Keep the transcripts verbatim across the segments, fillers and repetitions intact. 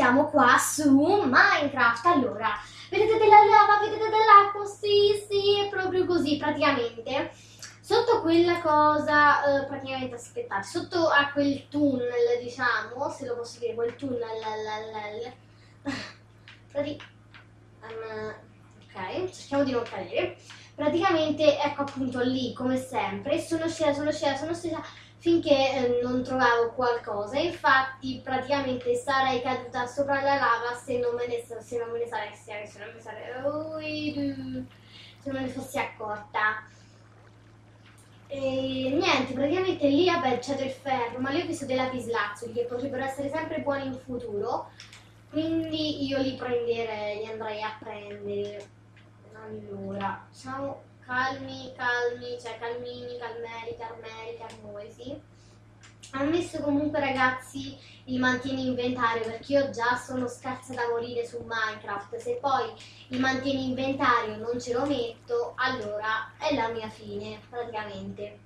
siamo qua su Minecraft. Allora, vedete della lava, vedete dell'acqua? Sì, sì, è proprio così, praticamente. Sotto quella cosa, eh, praticamente, aspettate, sotto a quel tunnel, diciamo, se lo posso dire, quel tunnel, l, l, l, prati- um, ok, cerchiamo di non cadere. Praticamente, ecco appunto lì, come sempre, sono scesa, sono scesa, sono scesa, finché eh, non trovavo qualcosa. Infatti praticamente sarei caduta sopra la lava se non me ne, se non me ne saresti, se non me ne sarei, se non me ne fossi accorta. E niente, praticamente lì vabbè c'è del ferro, ma lì ho visto dei lapislazzuli che potrebbero essere sempre buoni in futuro, quindi io li prenderei, li andrei a prendere. Allora, siamo calmi, calmi, cioè calmini, calmeri, carmeli, carmoesi. Ammesso comunque ragazzi il mantieni inventario, perché io già sono scarsa da morire su Minecraft, se poi il mantieni inventario non ce lo metto, allora è la mia fine praticamente.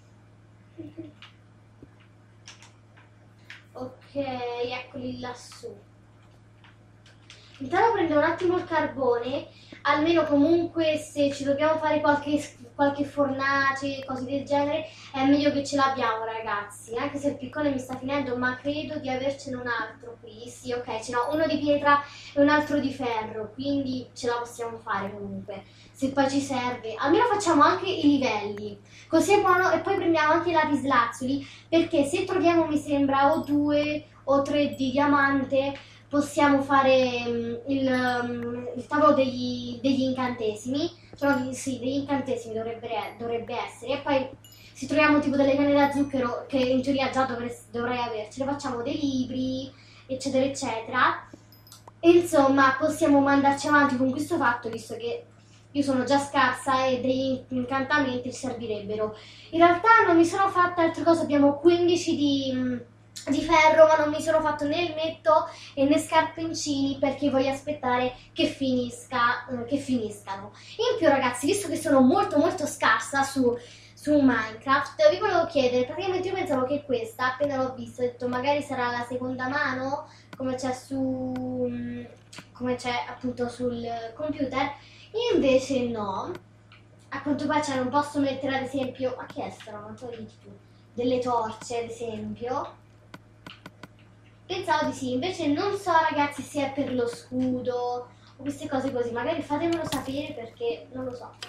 Ok, eccoli lassù. Intanto prendo un attimo il carbone, almeno comunque se ci dobbiamo fare qualche, qualche fornace, cose del genere, è meglio che ce l'abbiamo ragazzi, anche se il piccone mi sta finendo, ma credo di avercene un altro qui, sì ok, ce n'ho uno di pietra e un altro di ferro, quindi ce la possiamo fare comunque, se poi ci serve, almeno facciamo anche i livelli, così è buono, e poi prendiamo anche i lapislazzuli, perché se troviamo mi sembra o due o tre di diamante, possiamo fare um, il, um, il tavolo degli, degli incantesimi, cioè, sì, degli incantesimi dovrebbe, dovrebbe essere, e poi se troviamo tipo delle canne da zucchero, che in teoria già dovrei, dovrei avercele, facciamo dei libri, eccetera, eccetera, e insomma possiamo mandarci avanti con questo fatto, visto che io sono già scarsa e degli incantamenti servirebbero. In realtà non mi sono fatta altre cose, abbiamo quindici di... di ferro, ma non mi sono fatto né il metto e né scarponcini perché voglio aspettare che finisca, eh, che finiscano. In più ragazzi, visto che sono molto molto scarsa su, su Minecraft, vi volevo chiedere, praticamente io pensavo che questa, appena l'ho vista, ho detto magari sarà la seconda mano, come c'è su, come c'è appunto sul computer, invece no. A quanto pare non posso mettere ad esempio, ma che è sta roba? Delle torce ad esempio. Pensavo di sì, invece non so ragazzi se è per lo scudo o queste cose così, magari fatemelo sapere perché non lo so.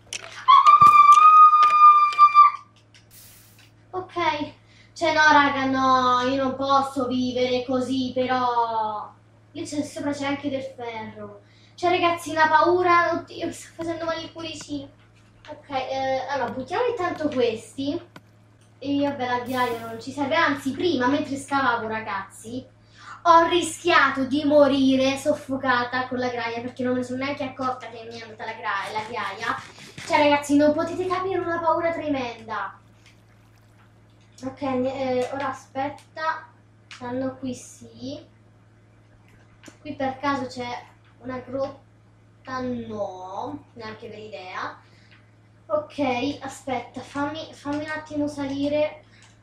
Ok, cioè no raga, no, io non posso vivere così però, lì c'è sopra c'è anche del ferro. Cioè ragazzi una paura, oddio mi sto facendo male il cuoricino. Ok, eh, allora buttiamo intanto questi e vabbè la ghiaia non ci serve, anzi prima mentre scavavo ragazzi ho rischiato di morire soffocata con la ghiaia perché non mi sono neanche accorta che mi è andata la, gra- la ghiaia. Cioè ragazzi non potete capire, una paura tremenda. Ok, eh, ora aspetta, stanno qui sì. Qui per caso c'è una grotta? No, neanche per idea. Ok, aspetta, fammi, fammi un attimo salire.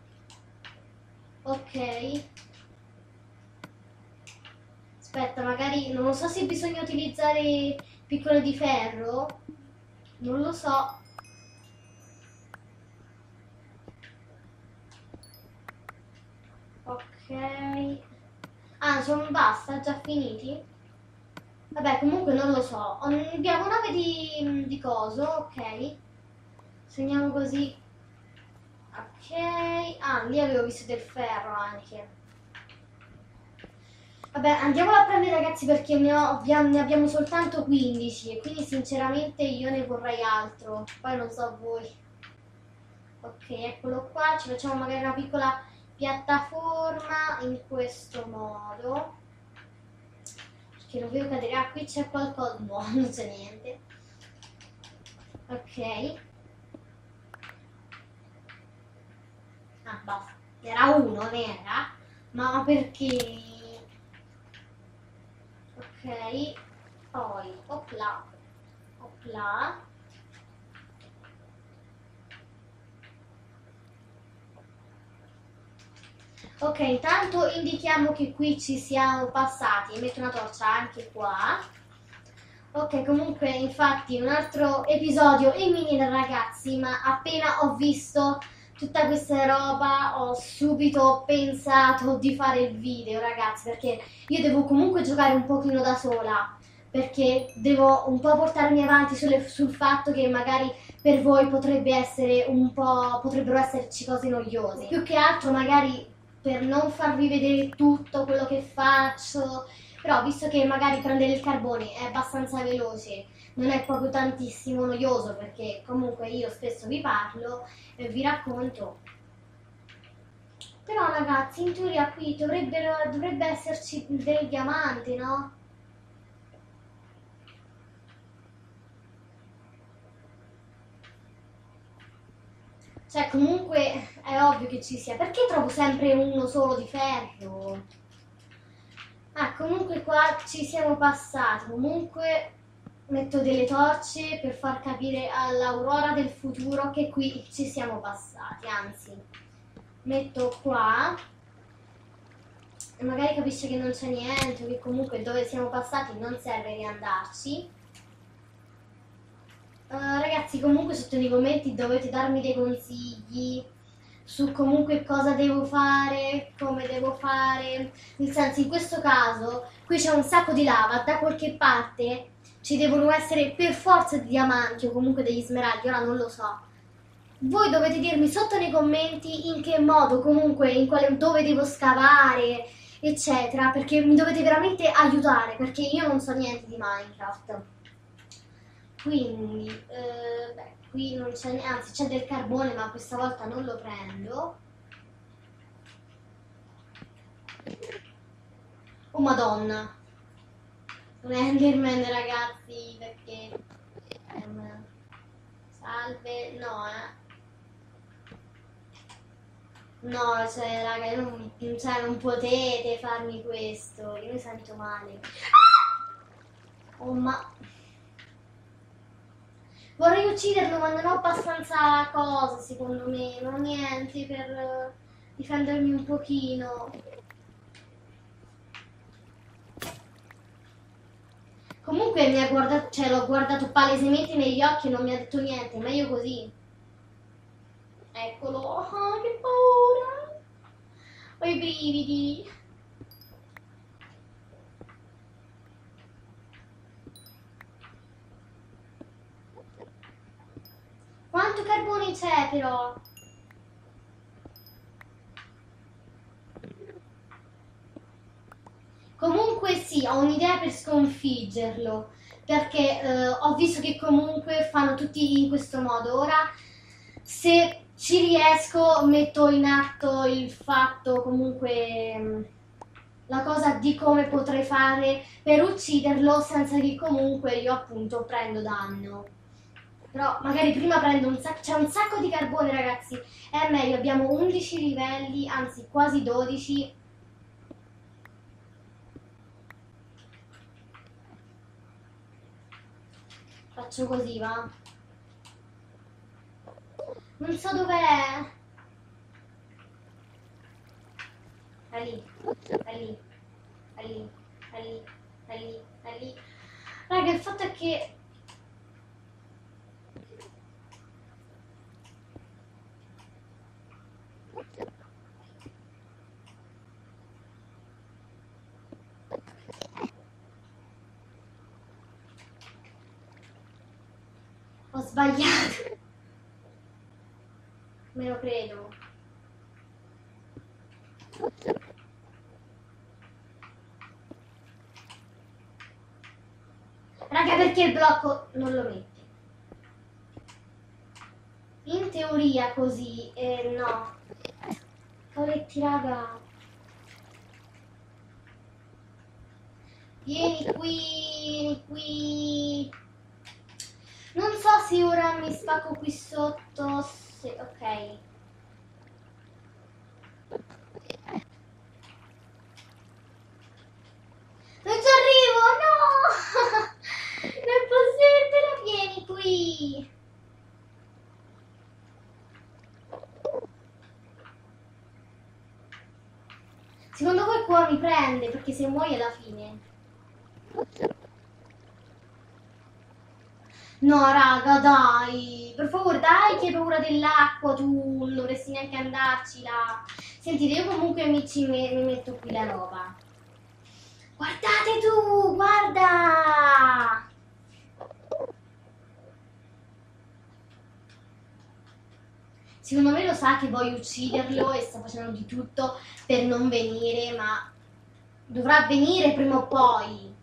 Ok. Aspetta, magari non lo so se bisogna utilizzare piccole di ferro. Non lo so. Ok. Ah, sono basta, già finiti? Vabbè, comunque non lo so. Abbiamo nove di, di coso, ok. Segniamo così. Ok. Ah, lì avevo visto del ferro anche. Vabbè, andiamola a prendere ragazzi perché ne, ho, ne abbiamo soltanto quindici e quindi sinceramente io ne vorrei altro. Poi non so voi. Ok, eccolo qua, ci facciamo magari una piccola piattaforma in questo modo. Perché non vedo cadere. Ah, qui c'è qualcosa. No, non c'è niente. Ok. Ah, basta. Era uno, n'era. Ma perché? Ok, poi opla, opla. Ok, intanto indichiamo che qui ci siamo passati. Metto una torcia anche qua. Ok, comunque, infatti, un altro episodio in mini ragazzi, ma appena ho visto tutta questa roba ho subito pensato di fare il video, ragazzi, perché io devo comunque giocare un pochino da sola, perché devo un po' portarmi avanti sulle- sul fatto che magari per voi potrebbe essere un po', potrebbero esserci cose noiose. Più che altro magari per non farvi vedere tutto quello che faccio, però visto che magari prendere il carbone è abbastanza veloce, non è proprio tantissimo noioso perché comunque io spesso vi parlo e vi racconto. Però ragazzi, in teoria qui dovrebbero, dovrebbe esserci del diamante, no? Cioè comunque è ovvio che ci sia. Perché trovo sempre uno solo di ferro? Ah, comunque qua ci siamo passati. Comunque metto delle torce per far capire all'Aurora del futuro che qui ci siamo passati. Anzi, metto qua e magari capisce che non c'è niente, che comunque dove siamo passati non serve riandarci. Uh, ragazzi, comunque sotto nei commenti dovete darmi dei consigli su comunque cosa devo fare, come devo fare. Nel senso, in questo caso, qui c'è un sacco di lava, da qualche parte ci devono essere per forza dei diamanti o comunque degli smeraldi, ora non lo so. Voi dovete dirmi sotto nei commenti in che modo, comunque, in quale, dove devo scavare, eccetera, perché mi dovete veramente aiutare, perché io non so niente di Minecraft. Quindi, eh, beh, qui non c'è niente, anzi c'è del carbone, ma questa volta non lo prendo. Oh Madonna! Un Enderman ragazzi, perché... Um, salve, no eh. No, cioè raga, non, cioè, non potete farmi questo, io mi sento male. Oh ma... Vorrei ucciderlo, ma non ho abbastanza cose, secondo me, non ho niente per eh, difendermi un pochino. Comunque mi ha guardato, cioè l'ho guardato palesemente negli occhi e non mi ha detto niente, meglio così. Eccolo, oh, che paura! Ho i brividi. Quanto carbone c'è però? Comunque sì, ho un'idea per sconfiggerlo, perché eh, ho visto che comunque fanno tutti in questo modo. Ora, se ci riesco, metto in atto il fatto, comunque, mh, la cosa di come potrei fare per ucciderlo senza che comunque io appunto prendo danno. Però magari prima prendo un sacco, c'è un sacco di carbone ragazzi, è meglio, abbiamo undici livelli, anzi quasi dodici. Faccio così, va? Non so dov'è. È lì, è lì, è lì, è lì, è lì, è lì. Raga, il fatto è che... Ho sbagliato. Me lo credo. Raga, perché il blocco non lo metti? In teoria così, eh, no. Cavaletti, raga. Vieni qui, vieni qui. Non so se ora mi spacco qui sotto, se... ok. Non ci arrivo, no! Non è possibile, vieni qui. Secondo voi qua mi prende? Perché se muoio alla fine. No, raga, dai. Per favore, dai che hai paura dell'acqua, tu non dovresti neanche andarci là. Sentite, io comunque mi, ci, mi, mi metto qui la roba. Guardate tu, guarda! Secondo me lo sa che voglio ucciderlo e sta facendo di tutto per non venire, ma dovrà venire prima o poi.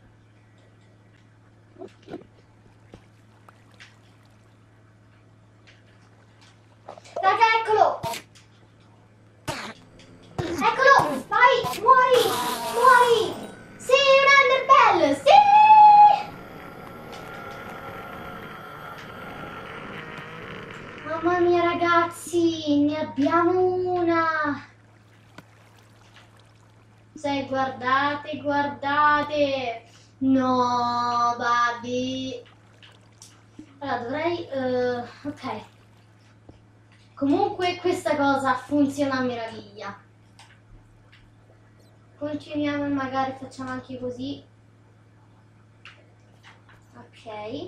Raga, eccolo! Eccolo! Vai, muori! Muori! Sì, un Enderbell! Sì! Mamma mia ragazzi, ne abbiamo una! Cioè, guardate, guardate! No, Babi! Allora, dovrei... Uh, ok. Comunque questa cosa funziona a meraviglia. Continuiamo e magari facciamo anche così. Ok.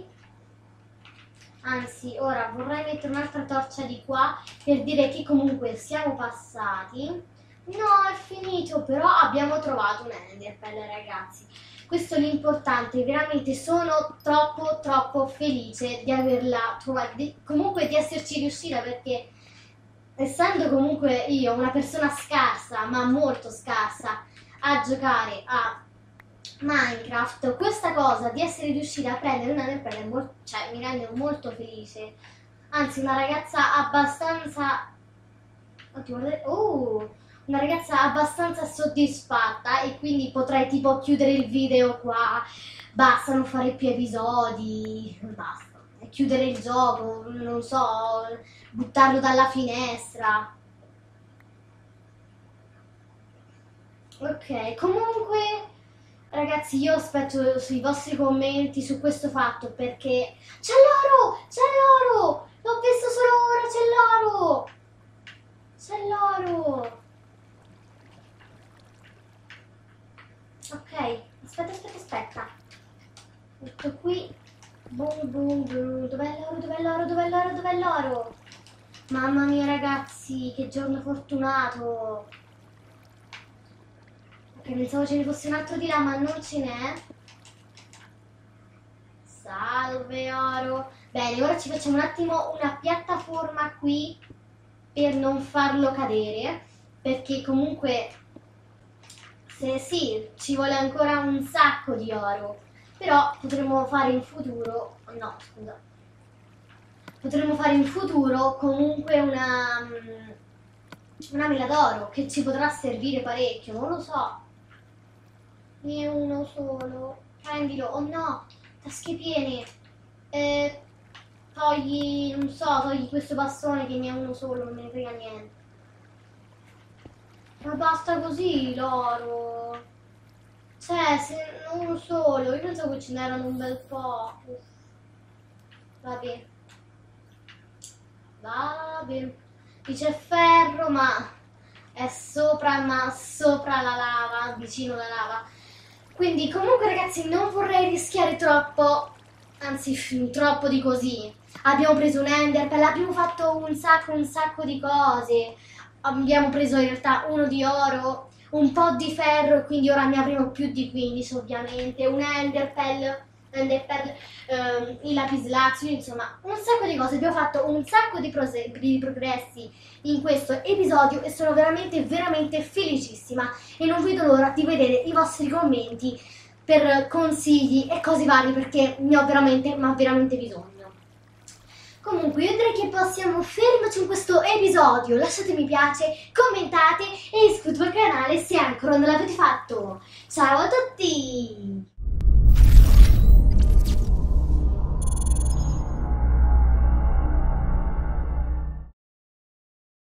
Anzi, ora vorrei mettere un'altra torcia di qua per dire che comunque siamo passati. No, è finito, però abbiamo trovato un Enderpearl, ragazzi. Questo è l'importante, veramente sono troppo troppo felice di averla trovata, di, comunque di esserci riuscita, perché essendo comunque io una persona scarsa, ma molto scarsa, a giocare a Minecraft, questa cosa di essere riuscita a prendere un Enderpearl cioè, mi rende molto felice. Anzi, una ragazza abbastanza... Oddio, guardate... Oh! Una ragazza abbastanza soddisfatta, e quindi potrei tipo chiudere il video qua. Basta, non fare più episodi. Basta. Chiudere il gioco, non so, buttarlo dalla finestra. Ok, comunque... Ragazzi, io aspetto sui vostri commenti su questo fatto, perché c'è l'oro! C'è l'oro! L'ho visto solo ora, c'è l'oro! C'è l'oro! Ok, aspetta, aspetta, aspetta. Metto qui. Boom, boom, boom. Dov'è l'oro? Dov'è l'oro? Dov'è l'oro? Dov'è l'oro? Mamma mia, ragazzi, che giorno fortunato! Pensavo ce ne fosse un altro di là, ma non ce n'è. Salve oro. Bene, ora ci facciamo un attimo una piattaforma qui per non farlo cadere, perché comunque se sì, ci vuole ancora un sacco di oro, però potremo fare in futuro, no scusa, potremo fare in futuro comunque una, una mela d'oro che ci potrà servire parecchio, non lo so. Ne è uno solo. Prendilo. Oh no, tasche piene. Eh, togli, non so, togli questo bastone che ne è uno solo, non me ne frega niente. Ma basta così l'oro. Cioè, se uno solo, io pensavo che ce n'erano un bel po'. Uff. Vabbè. Vabbè. Dice ferro, ma è sopra, ma sopra la lava, vicino alla lava. Quindi comunque ragazzi non vorrei rischiare troppo, anzi troppo di così. Abbiamo preso un Enderpearl, abbiamo fatto un sacco un sacco di cose. Abbiamo preso in realtà uno di oro, un po' di ferro, quindi ora ne avremo più di quindici ovviamente. Un Enderpearl, Enderpearl ehm, il lapislazio, insomma un sacco di cose. Abbiamo fatto un sacco di, di progressi in questo episodio e sono veramente veramente felicissima e non vedo l'ora di vedere i vostri commenti per consigli e cose varie, perché ne ho veramente ma veramente bisogno. Comunque io direi che possiamo fermarci in questo episodio. Lasciate mi piace, commentate e iscrivetevi al canale se ancora non l'avete fatto. Ciao a tutti!